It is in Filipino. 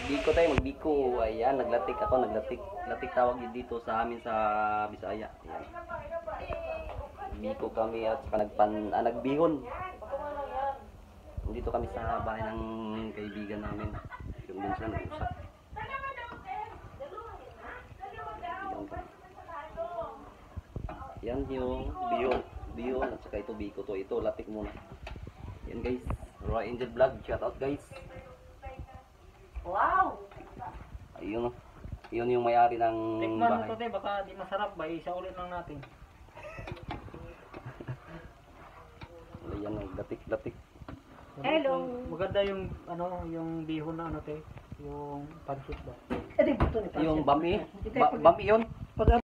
Magbiko tayo, magbiko. Ayan, naglatik ako, naglatik. Latik tawag yun dito sa amin sa Bisaya. Ayan. Biko kami at saka nagbihon. Dito kami sa bahay ng kaibigan namin. Yung din sila nag-usap. Yan yung bihon at saka ito biko to. Ito, latik muna. Yan guys, Roy Angel Vlog. Shout out guys. Wow! Ayun o. Yun yung may-ari ng Tikman mo bahay. to, te, baka di masarap ba? Isa ulit lang natin. Ayan, latik-latik. Hello. Maganda yung ano, yung bihon na ano, te, yung pancit ba? Eh, di buto ni Yung bami. Ito yung Bami yun.